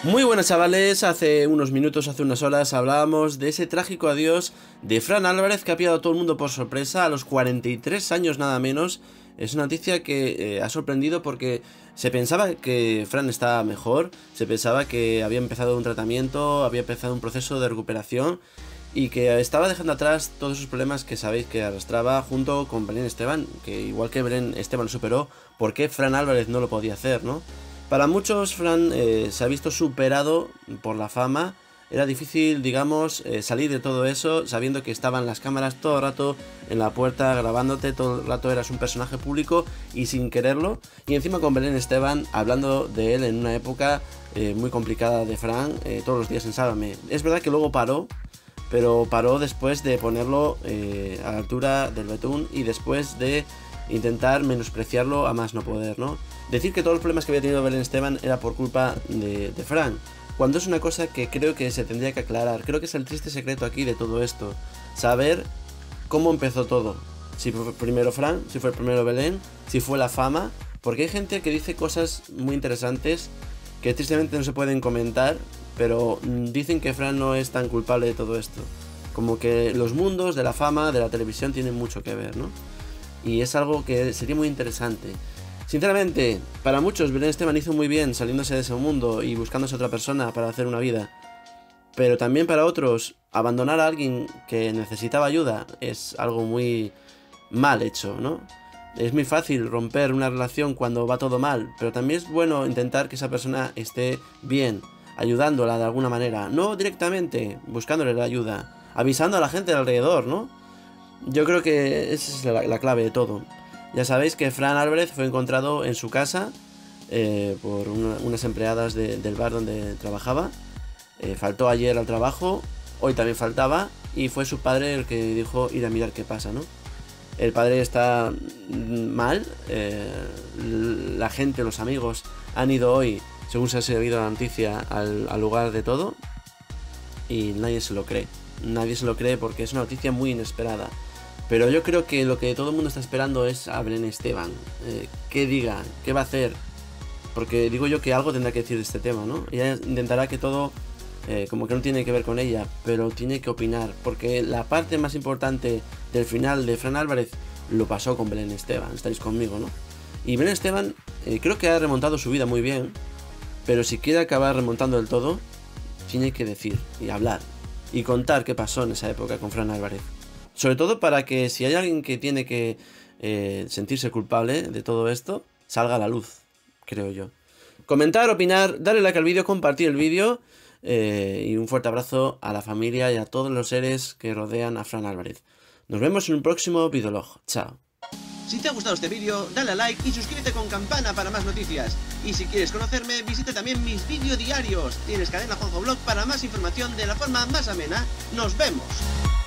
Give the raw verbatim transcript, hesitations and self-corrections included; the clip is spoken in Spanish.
Muy buenas chavales, hace unos minutos, hace unas horas hablábamos de ese trágico adiós de Fran Álvarez que ha pillado a todo el mundo por sorpresa a los cuarenta y tres años nada menos. Es una noticia que eh, ha sorprendido porque se pensaba que Fran estaba mejor, se pensaba que había empezado un tratamiento, había empezado un proceso de recuperación y que estaba dejando atrás todos esos problemas que sabéis que arrastraba junto con Belén Esteban, que igual que Belén Esteban lo superó, ¿por qué Fran Álvarez no lo podía hacer, no? Para muchos, Fran eh, se ha visto superado por la fama. Era difícil, digamos, eh, salir de todo eso sabiendo que estaban las cámaras todo el rato en la puerta grabándote, todo el rato eras un personaje público y sin quererlo. Y encima con Belén Esteban hablando de él en una época eh, muy complicada de Fran, eh, todos los días en Sálvame. Es verdad que luego paró, pero paró después de ponerlo eh, a la altura del betún y después de intentar menospreciarlo a más no poder, ¿no? Decir que todos los problemas que había tenido Belén Esteban era por culpa de, de Fran, cuando es una cosa que creo que se tendría que aclarar. Creo que es el triste secreto aquí de todo esto, saber cómo empezó todo. Si fue primero Fran, si fue primero Belén, si fue la fama, porque hay gente que dice cosas muy interesantes que tristemente no se pueden comentar, pero dicen que Fran no es tan culpable de todo esto. Como que los mundos de la fama, de la televisión tienen mucho que ver, ¿no? Y es algo que sería muy interesante. Sinceramente, para muchos Belén Esteban hizo muy bien saliéndose de ese mundo y buscándose otra persona para hacer una vida. Pero también para otros, abandonar a alguien que necesitaba ayuda es algo muy mal hecho, ¿no? Es muy fácil romper una relación cuando va todo mal, pero también es bueno intentar que esa persona esté bien, ayudándola de alguna manera. No directamente buscándole la ayuda, avisando a la gente de alrededor, ¿no? Yo creo que esa es la, la clave de todo. Ya sabéis que Fran Álvarez fue encontrado en su casa eh, por una, unas empleadas de, del bar donde trabajaba. Eh, faltó ayer al trabajo, hoy también faltaba, y fue su padre el que dijo ir a mirar qué pasa, ¿no? El padre está mal, eh, la gente, los amigos han ido hoy, según se ha sabido la noticia, al, al lugar de todo, y nadie se lo cree. Nadie se lo cree porque es una noticia muy inesperada. Pero yo creo que lo que todo el mundo está esperando es a Belén Esteban. Eh, ¿Qué diga? ¿Qué va a hacer? Porque digo yo que algo tendrá que decir de este tema, ¿no? Ella intentará que todo, eh, como que no tiene que ver con ella, pero tiene que opinar. Porque la parte más importante del final de Fran Álvarez lo pasó con Belén Esteban. Estáis conmigo, ¿no? Y Belén Esteban eh, creo que ha remontado su vida muy bien. Pero si quiere acabar remontando del todo, tiene que decir y hablar. Y contar qué pasó en esa época con Fran Álvarez. Sobre todo para que si hay alguien que tiene que eh, sentirse culpable de todo esto, salga a la luz, creo yo. Comentar, opinar, darle like al vídeo, compartir el vídeo eh, y un fuerte abrazo a la familia y a todos los seres que rodean a Fran Álvarez. Nos vemos en un próximo videolog. Chao. Si te ha gustado este vídeo, dale a like y suscríbete con campana para más noticias. Y si quieres conocerme, visita también mis vídeos diarios. Tienes Cadena Juanjo Blog para más información de la forma más amena. ¡Nos vemos!